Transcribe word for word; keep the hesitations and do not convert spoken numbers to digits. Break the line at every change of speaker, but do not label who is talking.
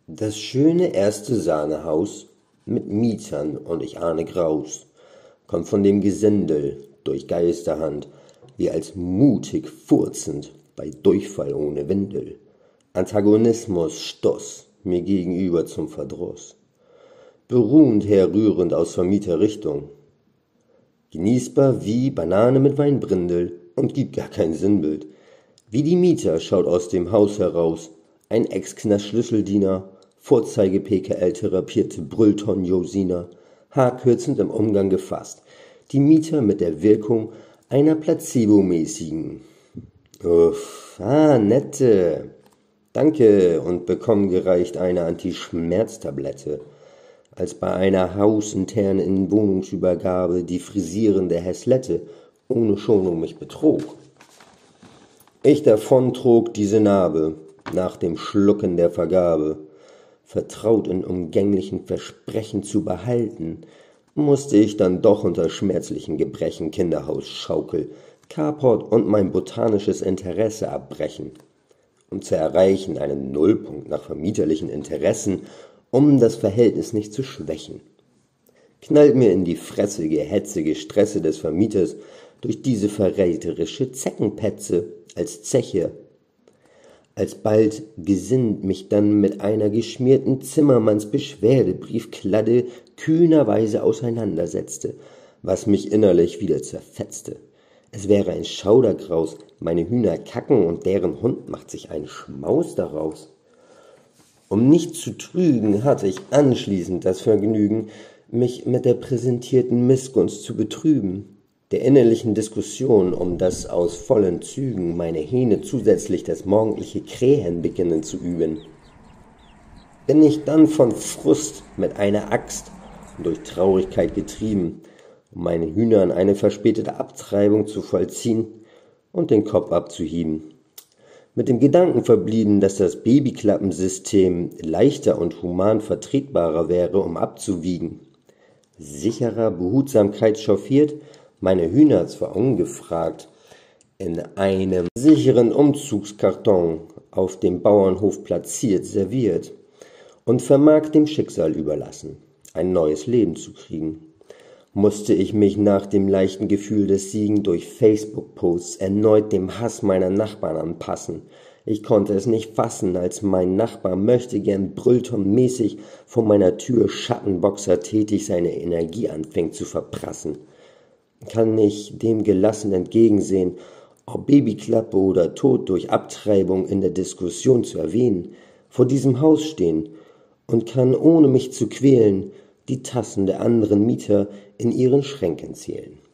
Das schöne erste Sahnehaus mit Mietern und ich ahne Graus, kommt von dem Gesindel durch Geisterhand, wie als mutig furzend bei Durchfall ohne Windel. Antagonismus Stoß mir gegenüber zum Verdruss, beruhend herrührend aus Vermieterrichtung. Genießbar wie Banane mit Weinbrindel und gibt gar kein Sinnbild. Wie die Mieter schaut aus dem Haus heraus ein Ex-Knast-Schlüsseldiener, Vorzeige-P K L-therapierte Brüllton-Josina, haarkürzend im Umgang gefasst. Die Mieter mit der Wirkung einer placebomäßigen. Uff, ah, nette. Danke und bekommen gereicht eine Anti-Schmerztablette. Als bei einer hausinternen Wohnungsübergabe die frisierende Häslette ohne Schonung mich betrog. Ich davontrug diese Narbe nach dem Schlucken der Vergabe, vertraut in umgänglichen Versprechen zu behalten, musste ich dann doch unter schmerzlichen Gebrechen Kinderhausschaukel, Carport und mein botanisches Interesse abbrechen, um zu erreichen einen Nullpunkt nach vermieterlichen Interessen, um das Verhältnis nicht zu schwächen. Knallt mir in die Fresse gehetzige Stresse des Vermieters durch diese verräterische Zeckenpetze als Zeche. Alsbald gesinnt mich dann mit einer geschmierten Zimmermanns-Beschwerdebriefkladde kühnerweise auseinandersetzte, was mich innerlich wieder zerfetzte. Es wäre ein Schaudergraus, meine Hühner kacken und deren Hund macht sich einen Schmaus daraus. Um nicht zu trügen, hatte ich anschließend das Vergnügen, mich mit der präsentierten Missgunst zu betrüben. Der innerlichen Diskussion um das aus vollen Zügen meine Hähne zusätzlich das morgendliche Krähen beginnen zu üben. Bin ich dann von Frust mit einer Axt und durch Traurigkeit getrieben, um meinen Hühnern eine verspätete Abtreibung zu vollziehen und den Kopf abzuhieben. Mit dem Gedanken verblieben, dass das Babyklappensystem leichter und human vertretbarer wäre, um abzuwiegen. Sicherer Behutsamkeit chauffiert, meine Hühner zwar ungefragt in einem sicheren Umzugskarton auf dem Bauernhof platziert serviert und vermag dem Schicksal überlassen, ein neues Leben zu kriegen, musste ich mich nach dem leichten Gefühl des Siegen durch Facebook-Posts erneut dem Hass meiner Nachbarn anpassen. Ich konnte es nicht fassen, als mein Nachbar möchtegern Brüllton-mäßig vor meiner Tür Schattenboxer tätig seine Energie anfängt zu verprassen. Kann ich dem gelassen entgegensehen, ob Babyklappe oder Tod durch Abtreibung in der Diskussion zu erwähnen, vor diesem Haus stehen und kann, ohne mich zu quälen, die Tassen der anderen Mieter in ihren Schränken zählen.